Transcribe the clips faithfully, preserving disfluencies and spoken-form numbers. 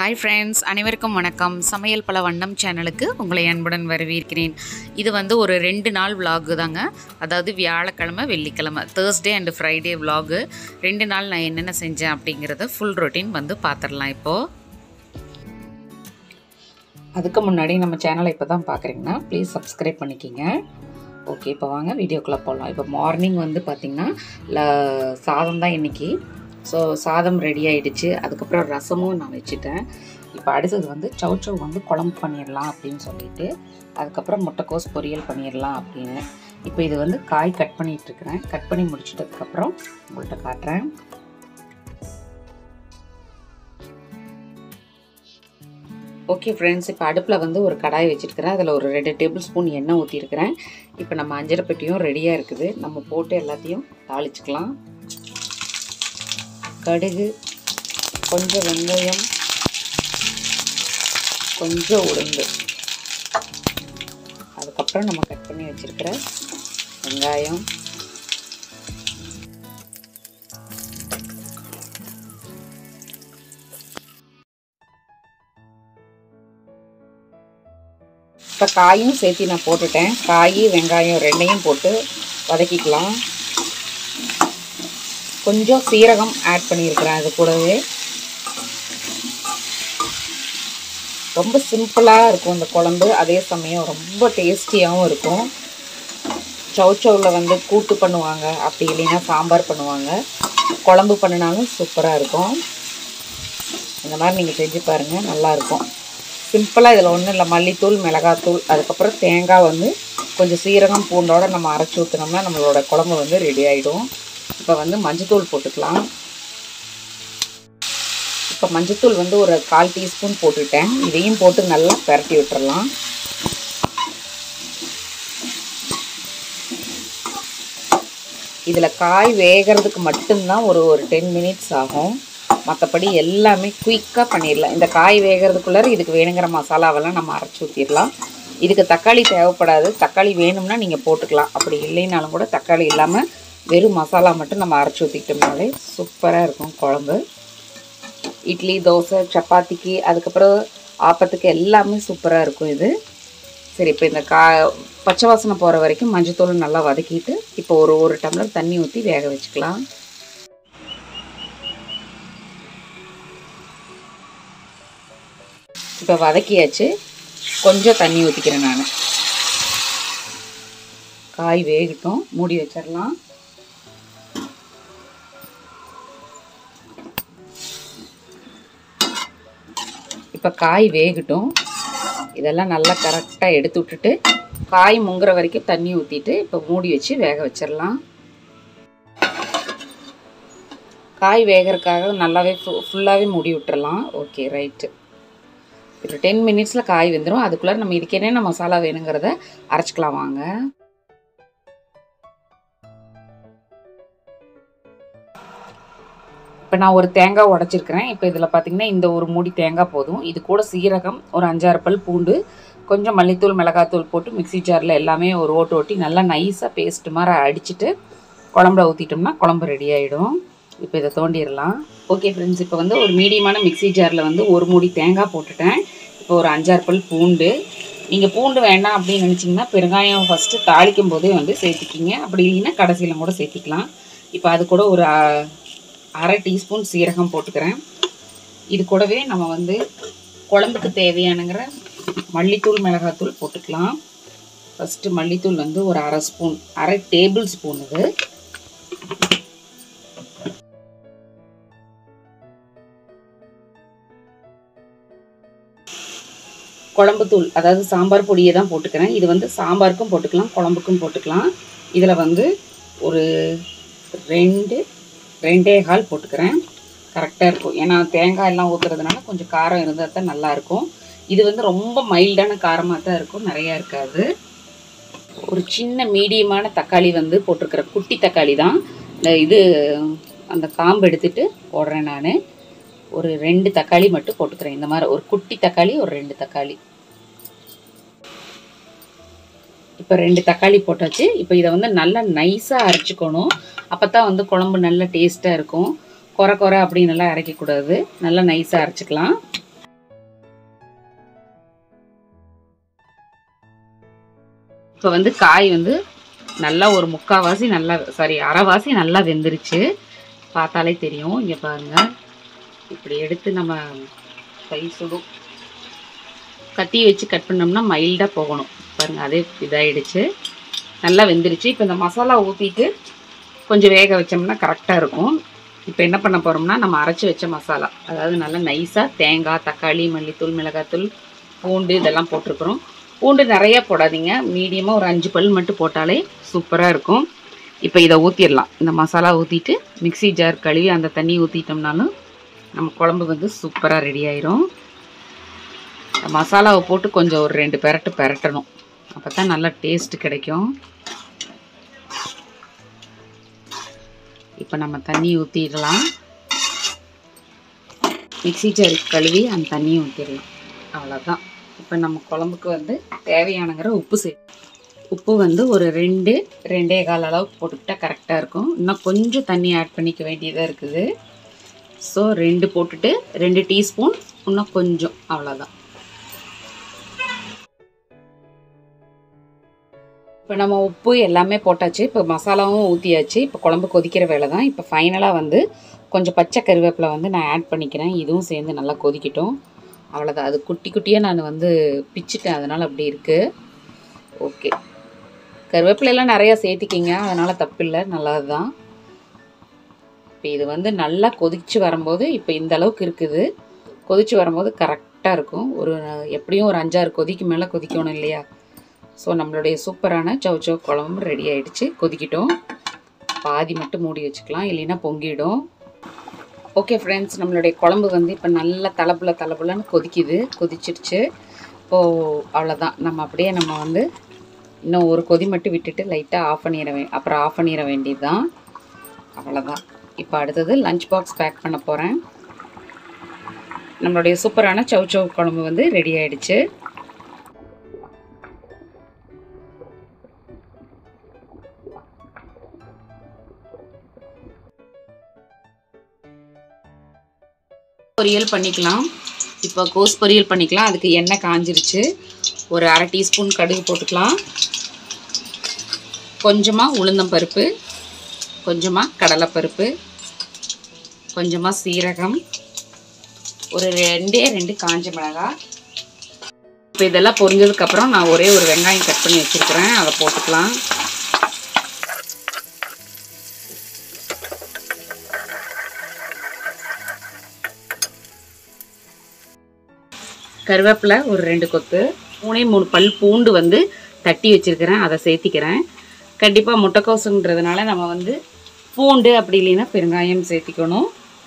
Hi friends, அனைவருக்கும் வணக்கம். சமையல் பல வண்ணம் சேனலுக்கு உங்களை அன்புடன் வரவேற்கிறேன். இது வந்து ஒரு ரெண்டு நாள் விலாகு தாங்க. அதாவது வியாழக்கிழமை வெள்ளிக்கிழமை தேர்ஸ்டே அண்டு ஃப்ரைடே விலாகு. ரெண்டு நாள் நான் என்னென்ன செஞ்சேன் அப்படிங்கிறத ஃபுல் ரொட்டீன் வந்து பார்த்துடலாம். இப்போது அதுக்கு முன்னாடி நம்ம சேனலை இப்போ தான் பார்க்குறீங்கன்னா ப்ளீஸ் சப்ஸ்கிரைப் பண்ணிக்கிங்க. ஓகே, இப்போ வாங்க வீடியோக்குள்ளே போகலாம். இப்போ மார்னிங் வந்து பார்த்திங்கன்னா சாதம் தான் இன்றைக்கி. ஸோ சாதம் ரெடி ஆகிடுச்சு. அதுக்கப்புறம் ரசமும் நான் வச்சுட்டேன். இப்போ அடுத்தது வந்து சௌ சௌ வந்து குழம்பு பண்ணிடலாம் அப்படின்னு சொல்லிட்டு, அதுக்கப்புறம் முட்டைக்கோஸ் பொரியல் பண்ணிடலாம் அப்படின்னு. இப்போ இது வந்து காய் கட் பண்ணிகிட்ருக்கிறேன். கட் பண்ணி முடிச்சிட்டதுக்கப்புறம் உங்கள்கிட்ட காட்டுறேன். ஓகே ஃப்ரெண்ட்ஸ், இப்போ அடுப்பில் வந்து ஒரு கடாய் வச்சுருக்கிறேன். அதில் ஒரு ரெண்டு டேபிள் ஸ்பூன் எண்ணெய் ஊற்றிருக்கிறேன். இப்போ நம்ம அஞ்சரை பெட்டியும் ரெடியாக இருக்குது. நம்ம போட்டு எல்லாத்தையும் தாளிச்சுக்கலாம். கடுகு, கொஞ்சம் வெந்தயம், கொஞ்சம் உளுந்து, அதுக்கப்புறம் நம்ம கட் பண்ணி வச்சுருக்கிற வெங்காயம், இப்போ காயும் சேர்த்து நான் போட்டுட்டேன். காய் வெங்காயம் ரெண்டையும் போட்டு வதக்கிக்கலாம். கொஞ்சம் சீரகம் ஆட் பண்ணியிருக்கிறேன் அது கூடவே. ரொம்ப சிம்பிளாக இருக்கும் இந்த குழம்பு, அதே சமயம் ரொம்ப டேஸ்டியாகவும் இருக்கும். சௌ சௌவில் வந்து கூட்டு பண்ணுவாங்க, அப்படி இல்லைன்னா சாம்பார் பண்ணுவாங்க. குழம்பு பண்ணினாலும் சூப்பராக இருக்கும். இந்த மாதிரி நீங்கள் செஞ்சு பாருங்கள், நல்லாயிருக்கும். சிம்பிளாக இதில் ஒன்றும் இல்லை, மல்லித்தூள், மிளகாத்தூள், அதுக்கப்புறம் தேங்காய் வந்து கொஞ்சம் சீரகம் பூண்டோடு நம்ம அரைச்சி ஊற்றினோம்னா நம்மளோட குழம்பு வந்து ரெடி ஆகிடும். இப்போ வந்து மஞ்சத்தூள் போட்டுக்கலாம். இப்போ மஞ்சத்தூள் வந்து ஒரு கால் டீஸ்பூன் போட்டுட்டேன். இதையும் போட்டு நல்லா பரட்டி விட்டுறலாம். இதில் காய் வேகிறதுக்கு மட்டும்தான் ஒரு ஒரு டென் மினிட்ஸ் ஆகும். மற்றபடி எல்லாமே குயிக்காக பண்ணிடலாம். இந்த காய் வேகிறதுக்குள்ளே இதுக்கு வேணுங்கிற மசாலாவெல்லாம் நம்ம அரைச்சி ஊற்றிடலாம். இதுக்கு தக்காளி தேவைப்படாது. தக்காளி வேணும்னா நீங்கள் போட்டுக்கலாம். அப்படி இல்லைனாலும் கூட தக்காளி இல்லாமல் வெறும் மசாலா மட்டும் நம்ம அரைச்சி ஊற்றிக்கிட்டோம்னாலே சூப்பராக இருக்கும் குழம்பு. இட்லி, தோசை, சப்பாத்திக்கு, அதுக்கப்புறம் ஆப்பத்துக்கு எல்லாமே சூப்பராக இருக்கும் இது. சரி, இப்போ இந்த கா பச்சை வாசனை போகிற வரைக்கும் மஞ்சத்தூள் நல்லா வதக்கிட்டு இப்போ ஒரு ஒரு டம்ளர் தண்ணி ஊற்றி வேக வச்சுக்கலாம். இப்போ வதக்கியாச்சு. கொஞ்சம் தண்ணி ஊற்றிக்கிறேன் நான். காய் வேகட்டும், மூடி வச்சிடலாம். இப்போ காய் வேகட்டும். இதெல்லாம் நல்லா கரெக்டாக எடுத்து விட்டுட்டு காய் முங்குற வரைக்கும் தண்ணி ஊற்றிட்டு இப்போ மூடி வச்சு வேக வச்சிடலாம். காய் வேகிறதுக்காக நல்லாவே ஃபு ஃபுல்லாகவே மூடி விட்டுறலாம். Okay, right. இப்போ டென் மினிட்ஸில் காய் வெந்துடும். அதுக்குள்ளே நம்ம இதுக்கு என்னென்ன மசாலா வேணுங்கிறத அரைச்சிக்கலாம் வாங்க. இப்போ நான் ஒரு தேங்காய் உடச்சிருக்கிறேன். இப்போ இதில் பார்த்திங்கன்னா இந்த ஒரு மூடி தேங்காய் போதும். இது கூட சீரகம், ஒரு அஞ்சாறு பல் பூண்டு, கொஞ்சம் மல்லித்தூள், மிளகாத்தூள் போட்டு மிக்சி ஜாரில் எல்லாமே ஒரு ஓட்டு ஓட்டி நல்லா நைஸாக பேஸ்ட் மாதிரி அடிச்சுட்டு குழம்புல ஊற்றிட்டோம்னா குழம்பு ரெடி ஆகிடும். இப்போ இதை தோண்டிடலாம். ஓகே ஃப்ரெண்ட்ஸ், இப்போ வந்து ஒரு மீடியமான மிக்சி ஜாரில் வந்து ஒரு மூடி தேங்காய் போட்டுட்டேன். இப்போ ஒரு அஞ்சாறு பல் பூண்டு. நீங்கள் பூண்டு வேண்டாம் அப்படின்னு நினச்சிங்கன்னா பெருங்காயம் ஃபஸ்ட்டு தாளிக்கும் போதே வந்து சேர்த்துக்கிங்க. அப்படி இல்லைன்னா கடைசியில் கூட சேர்த்திக்கலாம். இப்போ அது கூட ஒரு அரை டீஸ்பூன் சீரகம் போட்டுக்கிறேன். இது கூடவே நம்ம வந்து குழம்புக்கு தேவையானங்கிற மல்லித்தூள், மிளகாத்தூள் போட்டுக்கலாம். ஃபஸ்ட்டு மல்லித்தூள் வந்து ஒரு அரை ஸ்பூன், அரை டேபிள் ஸ்பூன் இது. குழம்புத்தூள், அதாவது சாம்பார் பொடியை தான் போட்டுக்கிறேன். இது வந்து சாம்பாருக்கும் போட்டுக்கலாம், குழம்புக்கும் போட்டுக்கலாம். இதில் வந்து ஒரு ரெண்டு ரெண்டே கால் போட்டுக்கிறேன். கரெக்டாக இருக்கும். ஏன்னா தேங்காய் எல்லாம் ஊற்றுறதுனால கொஞ்சம் காரம் இருந்தால் தான் நல்லாயிருக்கும். இது வந்து ரொம்ப மைல்டான காரமாக தான் இருக்கும், நிறையா இருக்காது. ஒரு சின்ன மீடியமான தக்காளி வந்து போட்டிருக்கிற குட்டி தக்காளி தான். இந்த இது அந்த காம்பு எடுத்துகிட்டு போடுறேன் நான். ஒரு ரெண்டு தக்காளி மட்டும் போட்டுக்கிறேன். இந்த மாதிரி ஒரு குட்டி தக்காளி, ஒரு ரெண்டு தக்காளி. இப்போ ரெண்டு தக்காளி போட்டாச்சு. இப்போ இதை வந்து நல்லா நைஸாக அரைச்சிக்கணும். அப்போ தான் வந்து குழம்பு நல்ல டேஸ்ட்டாக இருக்கும். கொர கொர அப்படின்னெல்லாம் அரைக்கக்கூடாது. நல்லா நைஸாக அரைச்சிக்கலாம். இப்போ வந்து காய் வந்து நல்லா ஒரு முக்கால்வாசி நல்லா சாரி அரைவாசி நல்லா வெந்துருச்சு. பார்த்தாலே தெரியும். இங்கே பாருங்கள், இப்படி எடுத்து நம்ம கை சுடும் கத்தி வச்சு கட் பண்ணோம்னா மைல்டாக போகணும். பாருங்கள், அதே இதாகிடுச்சு, நல்லா வெந்துருச்சு. இப்போ இந்த மசாலா ஊற்றிட்டு கொஞ்சம் வேக வச்சோம்னா கரெக்டாக இருக்கும். இப்போ என்ன பண்ண போகிறோம்னா, நம்ம அரைச்சி வச்ச மசாலா, அதாவது நல்லா நைஸாக தேங்காய், தக்காளி, மல்லித்தூள், மிளகாத்தூள், பூண்டு இதெல்லாம் போட்டிருக்குறோம். பூண்டு நிறையா போடாதீங்க, மீடியமாக ஒரு அஞ்சு பல் மட்டும் போட்டாலே சூப்பராக இருக்கும். இப்போ இதை ஊற்றிடலாம். இந்த மசாலா ஊற்றிட்டு மிக்சி ஜார் கழுவி அந்த தண்ணி ஊற்றிட்டோம்னாலும் நம்ம குழம்பு வந்து சூப்பராக ரெடி ஆயிரும். மசாலாவை போட்டு கொஞ்சம் ஒரு ரெண்டு பெரட்டு பெரட்டணும், அப்போ தான் நல்லா டேஸ்ட்டு கிடைக்கும். இப்போ நம்ம தண்ணி ஊற்றிடலாம். மிக்சி ஜார் கழுவி அந்த தண்ணியை ஊற்றிடலாம். அவ்வளோதான். இப்போ நம்ம குழம்புக்கு வந்து தேவையானங்கிற உப்பு சே உப்பு வந்து ஒரு ரெண்டு ரெண்டே கால் அளவுக்கு போட்டுக்கிட்டால் கரெக்டாக இருக்கும். இன்னும் கொஞ்சம் தண்ணி ஆட் பண்ணிக்க வேண்டியதாக இருக்குது. ஸோ ரெண்டு போட்டுட்டு ரெண்டு டீஸ்பூன் இன்னும் கொஞ்சம், அவ்வளோதான். இப்போ நம்ம உப்பு எல்லாமே போட்டாச்சு. இப்போ மசாலாவும் ஊற்றியாச்சு. இப்போ குழம்பு கொதிக்கிற வேலை தான். இப்போ ஃபைனலாக வந்து கொஞ்சம் பச்சை கருவேப்பிலை வந்து நான் ஆட் பண்ணிக்கிறேன். இதுவும் சேர்ந்து நல்லா கொதிக்கட்டும். அவ்வளோதான். அது குட்டி குட்டியாக நான் வந்து பிச்சுட்டேன், அதனால் அப்படி இருக்குது. ஓகே, கருவேப்பிலையெல்லாம் நிறையா சேர்த்திக்கிங்க, அதனால் தப்பு இல்லை, நல்லது தான். இப்போ இது வந்து நல்லா கொதிச்சு வரும்போது, இப்போ இந்த அளவுக்கு இருக்குது, கொதிச்சு வரும்போது கரெக்டாக இருக்கும். ஒரு எப்படியும் ஒரு அஞ்சாறு கொதிக்கு மேலே கொதிக்கணும் இல்லையா? ஸோ நம்மளுடைய சூப்பரான சவ் சவ் குழம்பு ரெடி ஆகிடுச்சு. கொதிக்கிட்டோம். பாதி மட்டும் மூடி வச்சுக்கலாம், இல்லைன்னா பொங்கிடும். ஓகே ஃப்ரெண்ட்ஸ், நம்மளுடைய குழம்பு வந்து இப்போ நல்லா தலப்புல தலப்புலன்னு கொதிக்குது, கொதிச்சிடுச்சு. இப்போது அவ்வளோதான். நம்ம அப்படியே நம்ம வந்து இன்னும் ஒரு கொதி மட்டும் விட்டுட்டு லைட்டாக ஆஃப் பண்ணிட வே அப்புறம் ஆஃப் பண்ணிட வேண்டியது தான். அவ்வளோதான். இப்போ அடுத்தது லஞ்ச் பாக்ஸ் பேக் பண்ண போகிறேன். நம்மளுடைய சூப்பரான சவ் சவ் குழம்பு வந்து ரெடி ஆகிடுச்சு. பொரியல் பண்ணிக்கலாம். இப்போ கோஸ் பொரியல் பண்ணிக்கலாம். அதுக்கு எண்ணெய் காஞ்சிருச்சு. ஒரு அரை டீஸ்பூன் கடுகு போட்டுக்கலாம். கொஞ்சமாக உளுந்தம்பருப்பு, கொஞ்சமாக கடலைப்பருப்பு, கொஞ்சமாக சீரகம், ஒரு ரெண்டே ரெண்டு காஞ்ச மிளகாய். இப்போ இதெல்லாம் பொரிஞ்சதுக்கப்புறம் நான் ஒரே ஒரு வெங்காயம் கட் பண்ணி வச்சுருக்கிறேன், அதை போட்டுக்கலாம். கருவேப்பிலை ஒரு ரெண்டு கொத்து, மூணே மூணு பல் பூண்டு வந்து தட்டி வச்சுருக்கிறேன், அதை சேர்த்திக்கிறேன். கண்டிப்பாக முட்டைக்கோசுன்றதுனால நம்ம வந்து பூண்டு அப்படி இல்லைன்னா பெருங்காயம் சேர்த்திக்கணும்.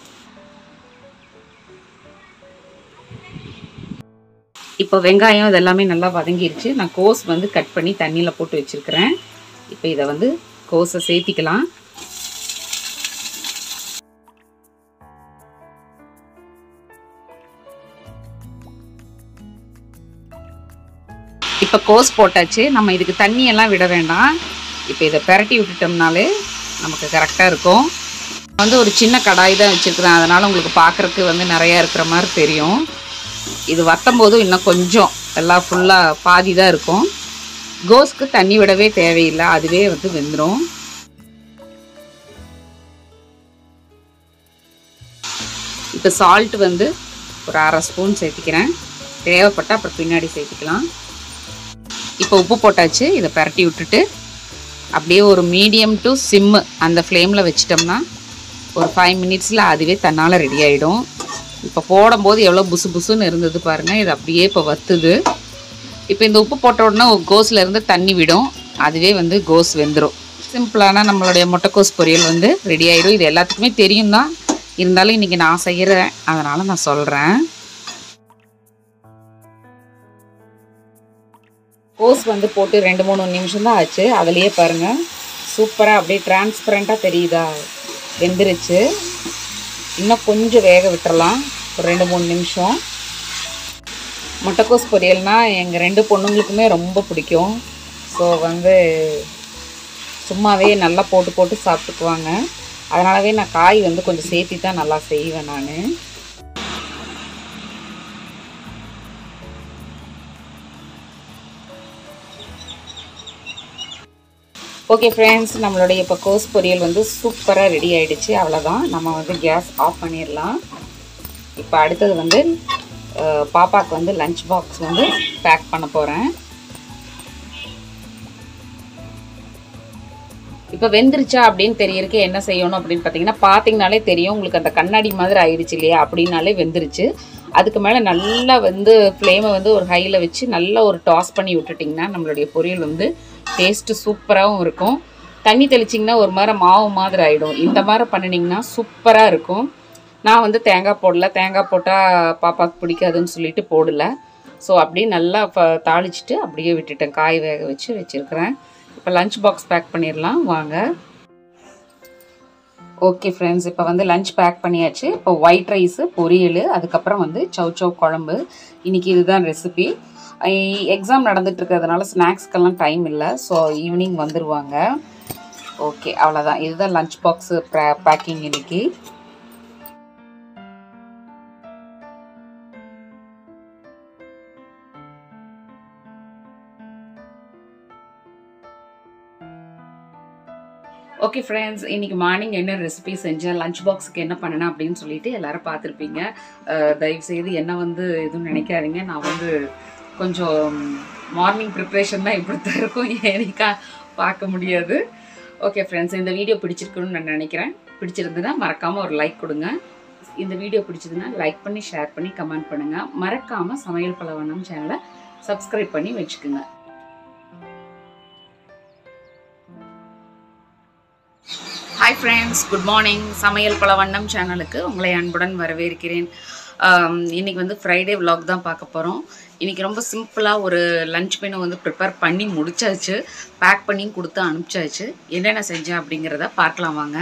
இப்போ வெங்காயம் இதெல்லாமே நல்லா வதங்கிருச்சு. நான் கோஸ் வந்து கட் பண்ணி தண்ணியில் போட்டு வச்சுருக்கிறேன். இப்போ இதை வந்து கோஸை சேர்த்திக்கலாம். இப்போ கோஸ் போட்டாச்சு. நம்ம இதுக்கு தண்ணியெல்லாம் விட வேண்டாம். இப்போ இதை பெரட்டி விட்டுட்டோம்னாலே நமக்கு கரெக்டாக இருக்கும். வந்து ஒரு சின்ன கடாய் தான் வச்சுருக்கிறேன், அதனால் உங்களுக்கு பார்க்குறதுக்கு வந்து நிறையா இருக்கிற மாதிரி தெரியும். இது வற்றும் போதும் இன்னும் கொஞ்சம் எல்லாம் ஃபுல்லாக பாதி தான் இருக்கும். கோஸ்க்கு தண்ணி விடவே தேவையில்லை, அதுவே வந்து வெந்துடும். இப்போ சால்ட் வந்து ஒரு அரை ஸ்பூன் சேர்த்திக்கிறேன். தேவைப்பட்டால் அப்புறம் பின்னாடி சேர்த்திக்கலாம். இப்போ உப்பு போட்டாச்சு. இதை பரட்டி விட்டுட்டு அப்படியே ஒரு மீடியம் டு சிம்மு அந்த ஃப்ளேமில் வச்சிட்டோம்னா ஒரு ஃபைவ் மினிட்ஸில் அதுவே தன்னால் ரெடி ஆகிடும். இப்போ போடும்போது எவ்வளோ புசு புசுன்னு இருந்தது பாருங்கள், இது அப்படியே இப்போ வத்துது. இப்போ இந்த உப்பு போட்ட உடனே கோஸ்லேருந்து தண்ணி விடும், அதுவே வந்து கோஸ் வெந்துடும். சிம்பிளான நம்மளுடைய முட்டைக்கோஸ் பொரியல் வந்து ரெடி ஆகிடும். இது எல்லாத்துக்குமே தெரியும் தான், இருந்தாலும் இன்றைக்கி நான் செய்கிறேன், அதனால் நான் சொல்கிறேன். கோஸ் வந்து போட்டு ரெண்டு மூணு நிமிஷம் தான் ஆச்சு. அதுலேயே பாருங்கள் சூப்பராக அப்படியே டிரான்ஸ்பரண்ட்டாக தெரியுதா, வெந்துருச்சு. இன்னும் கொஞ்சம் வேக விட்டுறலாம், ஒரு ரெண்டு மூணு நிமிஷம். முட்டைக்கோஸ் பொரியல்னால் எங்கள் ரெண்டு பொண்ணுங்களுக்குமே ரொம்ப பிடிக்கும். ஸோ வந்து சும்மாவே நல்லா போட்டு போட்டு சாப்பிட்டுக்குவாங்க. அதனாலவே நான் காய் வந்து கொஞ்சம் சேர்த்தி தான் நல்லா செய்வேன் நான். ஓகே ஃப்ரெண்ட்ஸ், நம்மளுடைய இப்போ கோஸ் பொரியல் வந்து சூப்பராக ரெடி ஆகிடுச்சு. அவ்வளோதான், நம்ம வந்து கேஸ் ஆஃப் பண்ணிடலாம். இப்போ அடுத்தது வந்து பாப்பாவுக்கு வந்து லஞ்ச் பாக்ஸ் வந்து பேக் பண்ண போகிறேன். இப்போ வெந்துருச்சா அப்படின்னு தெரியறதுக்கு என்ன செய்யணும் அப்படின்னு பார்த்தீங்கன்னா, பார்த்தீங்கனாலே தெரியும் உங்களுக்கு, அந்த கண்ணாடி மாதிரி ஆயிடுச்சு இல்லையா, அப்படின்னாலே வெந்துருச்சு. அதுக்கு மேலே நல்லா வந்து ஃப்ளேமை வந்து ஒரு ஹையில் வச்சு நல்லா ஒரு டாஸ் பண்ணி விட்டுட்டிங்கன்னா நம்மளுடைய பொரியல் வந்து டேஸ்ட்டு சூப்பராகவும் இருக்கும். தண்ணி தெளிச்சிங்கன்னா ஒரு மாதிரி மாவு மாதிரி ஆகிடும். இந்த மாதிரி பண்ணினீங்கன்னா சூப்பராக இருக்கும். நான் வந்து தேங்காய் போடல, தேங்காய் போட்டால் பாப்பாவுக்கு பிடிக்காதுன்னு சொல்லிட்டு போடலை. ஸோ அப்படியே நல்லா தாளிச்சிட்டு அப்படியே விட்டுட்டேன், காய் வேக வச்சு வச்சுருக்கிறேன். இப்போ லஞ்ச் பாக்ஸ் பேக் பண்ணிடலாம் வாங்க. ஓகே ஃப்ரெண்ட்ஸ், இப்போ வந்து லஞ்ச் பேக் பண்ணியாச்சு. இப்போ ஒயிட் ரைஸு, பொரியல், அதுக்கப்புறம் வந்து சவ் சவ் குழம்பு. இன்றைக்கி இதுதான் ரெசிபி. எக்ஸாம் நடந்துட்டு இருக்கிறதுனால ஸ்நாக்ஸ்க்கெல்லாம் டைம் இல்லை. ஸோ ஈவினிங் வந்துடுவாங்க. ஓகே, அவ்வளோதான். இதுதான் லஞ்ச் பாக்ஸு பேக்கிங் இன்றைக்கி. ஓகே ஃப்ரெண்ட்ஸ், இன்றைக்கி மார்னிங் என்ன ரெசிபி செஞ்சேன், லஞ்ச் பாக்ஸுக்கு என்ன பண்ணினேன் அப்படின்னு சொல்லிட்டு எல்லோரும் பார்த்துருப்பீங்க. தயவுசெய்து என்ன வந்து எதுவும் நினைக்காதீங்க. நான் வந்து கொஞ்சம் மார்னிங் ப்ரிப்ரேஷன் தான் இப்படி தான் இருக்கும், எனக்கா பார்க்க முடியாது. ஓகே ஃப்ரெண்ட்ஸ், இந்த வீடியோ பிடிச்சிருக்குன்னு நான் நினைக்கிறேன். பிடிச்சிருந்துன்னா மறக்காமல் ஒரு லைக் கொடுங்க. இந்த வீடியோ பிடிச்சதுன்னா லைக் பண்ணி, ஷேர் பண்ணி, கமெண்ட் பண்ணுங்கள். மறக்காமல் சமையல் பல வண்ணம் சேனலை சப்ஸ்கிரைப் பண்ணி வச்சுக்கோங்க. Hi friends, good morning. சமையல் பல வண்ணம் சேனலுக்கு உங்களை அன்புடன் வரவேற்கிறேன். இன்றைக்கி வந்து ஃப்ரைடே விலாக் தான் பார்க்க போகிறோம். இன்றைக்கி ரொம்ப சிம்பிளாக ஒரு லஞ்ச் மெனு வந்து ப்ரிப்பேர் பண்ணி முடிச்சாச்சு, பேக் பண்ணி கொடுத்து அனுப்பிச்சாச்சு. என்னென்ன செஞ்சேன் அப்படிங்கிறத பார்க்கலாம் வாங்க.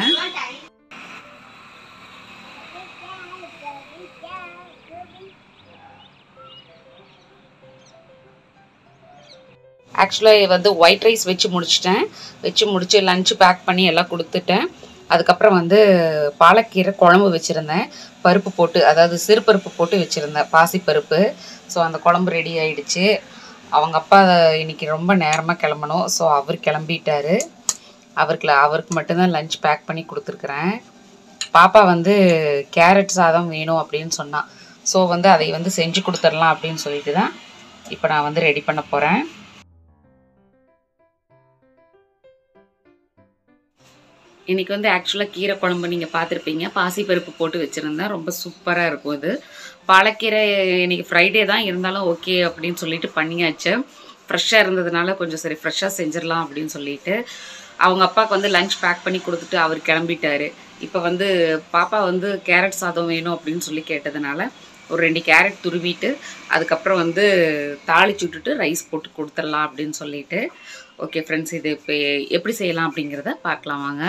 ஆக்சுவலாக வந்து ஒயிட் ரைஸ் வச்சு முடிச்சிட்டேன். வச்சு முடித்து லஞ்சு பேக் பண்ணி எல்லாம் கொடுத்துட்டேன். அதுக்கப்புறம் வந்து பாலக்கீரை குழம்பு வச்சுருந்தேன், பருப்பு போட்டு, அதாவது சிறுபருப்பு போட்டு வச்சுருந்தேன், பாசிப்பருப்பு. ஸோ அந்த குழம்பு ரெடி ஆகிடுச்சு. அவங்க அப்பா இன்றைக்கி ரொம்ப நேரமாக கிளம்பணும். ஸோ அவர் கிளம்பிட்டார். அவருக்கு அவருக்கு மட்டும்தான் லஞ்ச் பேக் பண்ணி கொடுத்துருக்குறேன். பாப்பா வந்து கேரட் சாதம் வேணும் அப்படின்னு சொன்னான். ஸோ வந்து அதை வந்து செஞ்சு கொடுத்துடலாம் அப்படின்னு சொல்லிட்டு தான் இப்போ நான் வந்து ரெடி பண்ண போகிறேன். இன்றைக்கி வந்து ஆக்சுவலாக கீரை குழம்பு நீங்கள் பார்த்துருப்பீங்க, பாசிப்பருப்பு போட்டு வச்சுருந்தேன். ரொம்ப சூப்பராக இருக்கும் இது. பாலக்கீரை இன்றைக்கி ஃப்ரைடே தான் இருந்தாலும் ஓகே அப்படின்னு சொல்லிட்டு பண்ணியாச்சு. ஃப்ரெஷ்ஷாக இருந்ததுனால கொஞ்சம் சரி ஃப்ரெஷ்ஷாக செஞ்சிடலாம் அப்படின்னு சொல்லிட்டு அவங்க அப்பாவுக்கு வந்து லஞ்ச் பேக் பண்ணி கொடுத்துட்டு அவர் கிளம்பிட்டார். இப்போ வந்து பாப்பா வந்து கேரட் சாதம் வேணும் அப்படின்னு சொல்லி கேட்டதுனால ஒரு ரெண்டு கேரட் துருவிட்டு அதுக்கப்புறம் வந்து தாளிச்சு விட்டுட்டு ரைஸ் போட்டு கொடுத்துடலாம் அப்படின்னு சொல்லிட்டு. ஓகே ஃப்ரெண்ட்ஸ், இது இப்போ எப்படி செய்யலாம் அப்படிங்கிறத பார்க்கலாம் வாங்க.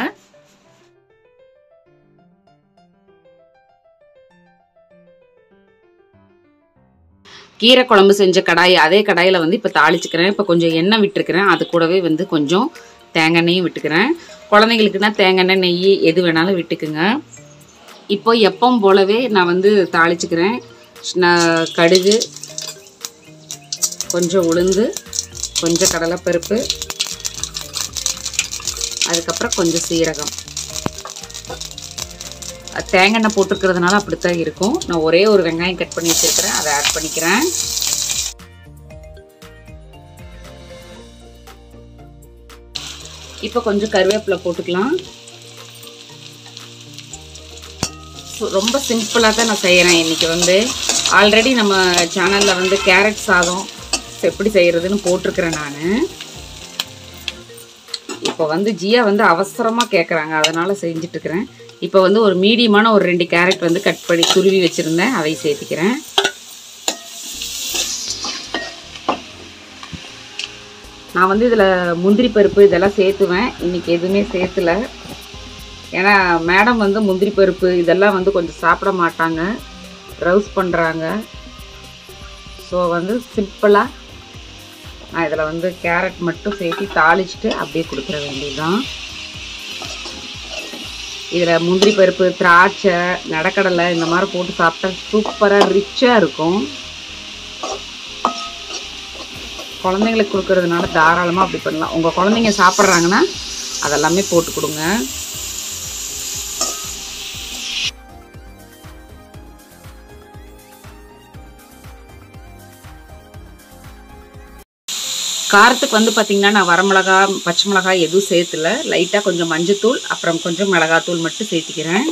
கீரை குழம்பு செஞ்ச கடாய், அதே கடாயில் வந்து இப்போ தாளிச்சுக்கிறேன். இப்போ கொஞ்சம் எண்ணெய் விட்டுருக்கிறேன். அது கூடவே வந்து கொஞ்சம் தேங்காய் எண்ணெயும் விட்டுக்கிறேன். குழந்தைங்களுக்குன்னா தேங்காய் எண்ணெய், நெய் எது வேணாலும் விட்டுக்குங்க. இப்போ எப்பவும் போலவே நான் வந்து தாளிச்சுக்கிறேன். கடுகு, கொஞ்சம் உளுந்து, கொஞ்சம் கடலைப்பருப்பு, அதுக்கப்புறம் கொஞ்சம் சீரகம். தேங்காய் எண்ணெய் போட்டுருக்கிறதுனால அப்படித்தான் இருக்கும். நான் ஒரே ஒரு வெங்காயம் கட் பண்ணி வச்சுருக்கிறேன், அதை ஆட் பண்ணிக்கிறேன். இப்போ கொஞ்சம் கருவேப்பிலை போட்டுக்கலாம். ரொம்ப சிம்பிளாக தான் நான் செய்கிறேன் இன்றைக்கி. வந்து ஆல்ரெடி நம்ம சேனலில் வந்து கேரட் சாதம் எப்படி செய்கிறதுன்னு போட்டிருக்கிறேன் நான். இப்போ வந்து ஜியா வந்து அவசரமாக கேட்குறாங்க, அதனால் செஞ்சிட்ருக்கிறேன். இப்போ வந்து ஒரு மீடியமான ஒரு ரெண்டு கேரட் வந்து கட் பண்ணி துருவி வச்சுருந்தேன், அதை சேர்த்துக்கிறேன். நான் வந்து இதில் முந்திரி பருப்பு இதெல்லாம் சேர்த்துவேன். இன்றைக்கி எதுவுமே சேர்த்துல. ஏன்னா மேடம் வந்து முந்திரி பருப்பு இதெல்லாம் வந்து கொஞ்சம் சாப்பிட மாட்டாங்க, ரோஸ் பண்ணுறாங்க. ஸோ வந்து சிம்பிளாக நான் இதில் வந்து கேரட் மட்டும் சேர்த்து தாளிச்சுட்டு அப்படியே கொடுத்துட வேண்டியதுதான். இதில் முந்திரி பருப்பு, திராட்சை, நடக்கடலை இந்த மாதிரி போட்டு சாப்பிட்டா சூப்பராக ரிச்சாக இருக்கும். குழந்தைங்களுக்கு கொடுக்கறதுனால தாராளமாக அப்படி பண்ணலாம். உங்கள் குழந்தைங்க சாப்பிட்றாங்கன்னா அதெல்லாமே போட்டு கொடுங்க. காரத்துக்கு வந்து பார்த்திங்கன்னா நான் வரமிளகா பச்சை மிளகாய் எதுவும் சேர்த்துல. லைட்டாக கொஞ்சம் மஞ்சத்தூள் அப்புறம் கொஞ்சம் மிளகாத்தூள் மட்டும் சேர்த்திக்கிறேன்.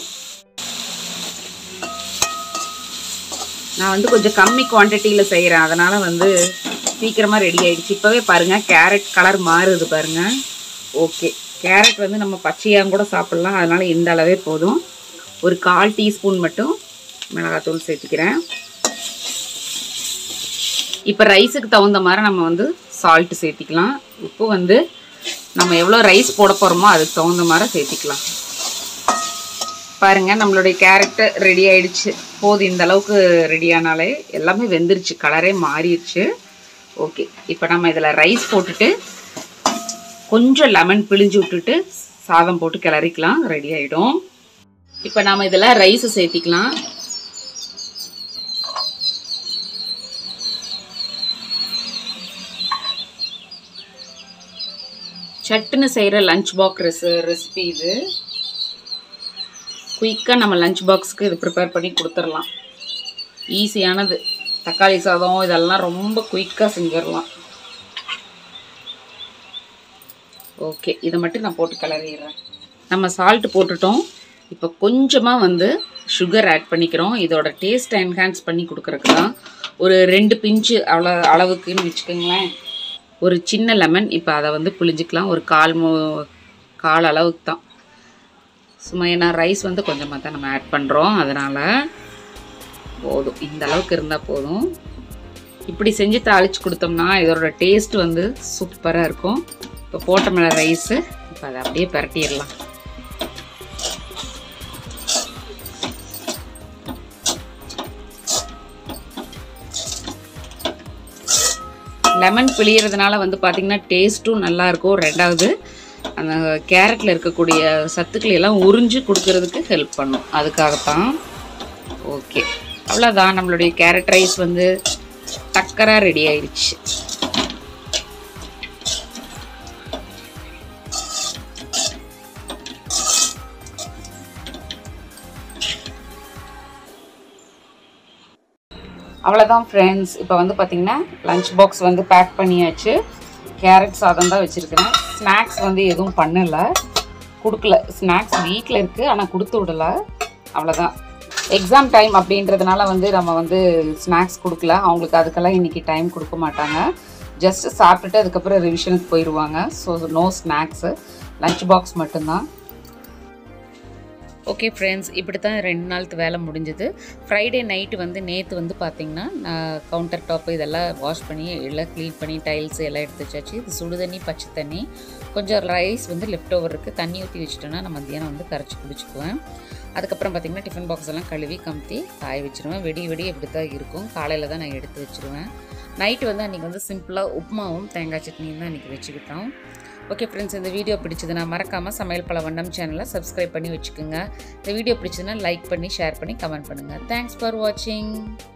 நான் வந்து கொஞ்சம் கம்மி குவான்டிட்டியில் செய்கிறேன், அதனால் வந்து சீக்கிரமாக ரெடி ஆகிடுச்சு. இப்போவே பாருங்கள் கேரட் கலர் மாறுது பாருங்கள். ஓகே, கேரட் வந்து நம்ம பச்சையாக கூட சாப்பிட்லாம், அதனால் இந்த அளவே போதும். ஒரு கால் டீஸ்பூன் மட்டும் மிளகாத்தூள் சேர்த்திக்கிறேன். இப்போ ரைஸுக்கு தகுந்த மாதிரி நம்ம வந்து சால்ட்டு சேர்த்திக்கலாம். உப்பு வந்து நம்ம எவ்வளோ ரைஸ் போட போகிறோமோ அதுக்கு தகுந்த மாதிரி சேர்த்திக்கலாம். பாருங்கள் நம்மளுடைய கேரட்டு ரெடி ஆகிடுச்சு. போதும், இந்த அளவுக்கு ரெடியானாலே எல்லாமே வெந்துருச்சு, கலரே மாறிடுச்சு. ஓகே, இப்போ நம்ம இதில் ரைஸ் போட்டுட்டு கொஞ்சம் லெமன் பிழிஞ்சு விட்டுட்டு சாதம் போட்டு கிளறிக்கலாம், ரெடி ஆகிடும். இப்போ நாம் இதில் ரைஸை சேர்த்திக்கலாம். சட்டுன்னு செய்கிற லஞ்ச் பாக்ஸ் ரெசி ரெசிபி இது. குயிக்காக நம்ம லஞ்ச் பாக்ஸுக்கு இது ப்ரிப்பேர் பண்ணி கொடுத்துடலாம். ஈஸியானது. தக்காளி சாதம் இதெல்லாம் ரொம்ப குயிக்காக செஞ்சிடலாம். ஓகே, இதை மட்டும் நான் போட்டு கிளறிடுறேன். நம்ம சால்ட்டு போட்டுட்டோம். இப்போ கொஞ்சமாக வந்து சுகர் ஆட் பண்ணிக்கிறோம். இதோட டேஸ்ட் என்ஹான்ஸ் பண்ணி கொடுக்குறக்கு தான். ஒரு ரெண்டு பிஞ்சு அவ்வளோ அளவுக்குன்னு வச்சுக்கோங்களேன். ஒரு சின்ன லெமன் இப்போ அதை வந்து புளிஞ்சிக்கலாம். ஒரு கால் மோ கால் அளவுக்கு தான். சும்மா ஏன்னா ரைஸ் வந்து கொஞ்சமாக தான் நம்ம ஆட் பண்ணுறோம், அதனால் போதும், இந்த அளவுக்கு இருந்தால் போதும். இப்படி செஞ்சு தாளித்து கொடுத்தோம்னா இதோட டேஸ்ட் வந்து சூப்பராக இருக்கும். இப்போ போட்ட மேலே ரைஸு இப்போ அதை அப்படியே பரட்டிடலாம். லெமன் பிழியறதுனால வந்து பார்த்திங்கன்னா டேஸ்ட்டும் நல்லாயிருக்கும். ரெண்டாவது அந்த கேரட்டில் இருக்கக்கூடிய சத்துக்களை எல்லாம் உறிஞ்சு கொடுக்கறதுக்கு ஹெல்ப் பண்ணும், அதுக்காகத்தான். ஓகே, அவ்வளோதான். நம்மளுடைய கேரட் ரைஸ் வந்து டக்கராக ரெடி ஆயிடுச்சு. அவ்வளோதான் ஃப்ரெண்ட்ஸ். இப்போ வந்து பார்த்திங்கன்னா லஞ்ச் பாக்ஸ் வந்து பேக் பண்ணியாச்சு. கேரட் சாதம் தான் வச்சுருக்கிறேன். ஸ்நாக்ஸ் வந்து எதுவும் பண்ணலை, கொடுக்கல. ஸ்நாக்ஸ் வீட்டில் இருக்குது, ஆனால் கொடுத்து விடலை. அவ்வளோதான். எக்ஸாம் டைம் அப்படின்றதுனால வந்து நம்ம வந்து ஸ்நாக்ஸ் கொடுக்கல. அவங்களுக்கு அதுக்கெல்லாம் இன்றைக்கி டைம் கொடுக்க மாட்டாங்க. ஜஸ்ட்டு சாப்பிட்டுட்டு அதுக்கப்புறம் ரிவிஷனுக்கு போயிடுவாங்க. So no snacks, lunch box மட்டும்தான். ஓகே ஃப்ரெண்ட்ஸ், இப்படி தான் ரெண்டு நாளுக்கு வேலை முடிஞ்சது. ஃப்ரைடே நைட்டு வந்து நேற்று வந்து பார்த்திங்கன்னா நான் கவுண்டர் டாப்பு இதெல்லாம் வாஷ் பண்ணி எல்லாம் க்ளீன் பண்ணி டைல்ஸ் எல்லாம் எடுத்து வச்சாச்சு. இது சுடு தண்ணி பச்சை தண்ணி, கொஞ்சம் ரைஸ் வந்து லெஃப்ட் ஓவர் இருக்குது. தண்ணி ஊற்றி வச்சுட்டோன்னா நான் மத்தியானம் வந்து கரைச்சி குடிச்சிக்குவேன். அதுக்கப்புறம் பார்த்திங்கன்னா டிஃபன் பாக்ஸ் எல்லாம் கழுவி கமுத்தி காய வச்சுருவேன். வெடி வெடி இப்படி தான் இருக்கும். காலையில் தான் நான் எடுத்து வச்சுருவேன். நைட்டு வந்து அன்றைக்கி வந்து சிம்பிளாக உப்புமாவும் தேங்காய் சட்னியும் தான் இன்றைக்கி வச்சுக்கிட்டோம். ஓகே ஃப்ரெண்ட்ஸ், இந்த வீடியோ பிடிச்சதுன்னா மறக்காமல் சமையல் பல வண்ணம் சேனலை சப்ஸ்கிரைப் பண்ணி வச்சுக்கோங்க. இந்த வீடியோ பிடிச்சதுன்னா லைக் பண்ணி ஷேர் பண்ணி கமெண்ட் பண்ணுங்கள். தேங்க்ஸ் ஃபார் வாட்சிங்.